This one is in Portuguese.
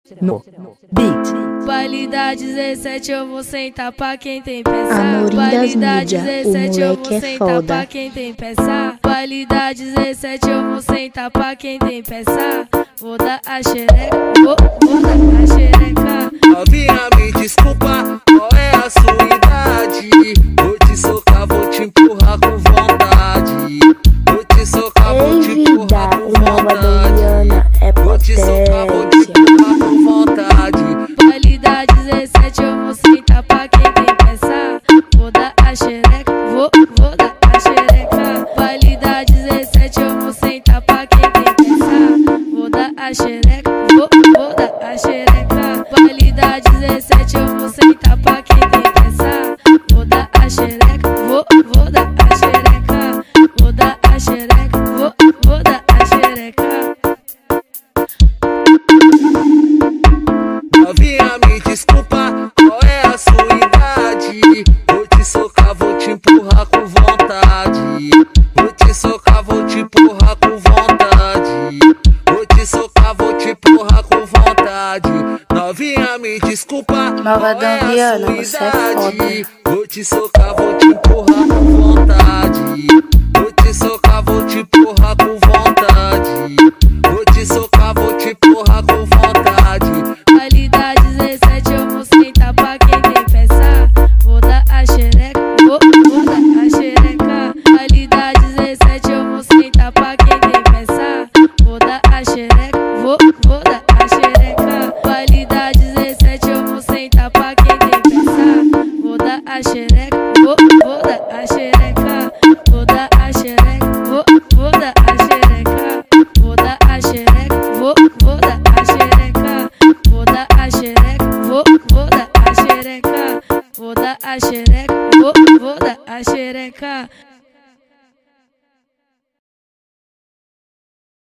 no beat. Baile da 17 eu vou sentar pra quem tem peça. Amorim Baile das da mídia, 17 o eu moleque vou é sentar foda. pra quem tem peça. Baile da 17 eu vou sentar pra quem tem peça. Vou dar a xereca, vou dar a xereca. Novinha, me desculpa, qual é a sua idade? Vou te socar, vou te empurrar com vontade. Vou te socar, vou te Ei, empurrar vida, com o nova Doriana vontade. é Vou te socar, vou te potência. empurrar com vontade. Baile da 17 eu vou sentar pra quem tem peça. Vou dar a xereca, vou dar a xereca. Baile da 17 eu vou sentar pra quem tem peça. Vou dar a xereca, vou dar a xereca. Baile da 17 eu vou sentar pra quem tem peça. Vou dar a xereca, vou dar a xereca. Vou dar a xereca, vou dar a xereca. Novinha, me desculpa, qual é a sua idade? Vou te socar, vou te empurrar com vontade. Vou te socar, vou te empurrar com vontade. Vou te socar, vou te empurrar com vontade. Novinha, me desculpa, Nova qual é a Doriana, sua você é idade? Vou te socar, vou te empurrar com vontade. Vou te socar, vou te empurrar com vontade. Vou te socar, vou te empurrar com vontade. Baile da 17 eu vou sentar pra quem tem peça. Vou dar a xereca, vou dar a xereca. Baile da 17 eu vou sentar pra quem tem peça. Vou dar a xereca, vou dar a xereca. Baile da 17 eu vou sentar pra quem tem peça. Vou dar a xereca, vou dar a xereca. Vou dar a xereca, vou dar a xereca. Vou dar a xereca, vou dar a xereca. Vou dar a xereca, vou dar a xereca. Vou dar a xereca, vou dar a xereca.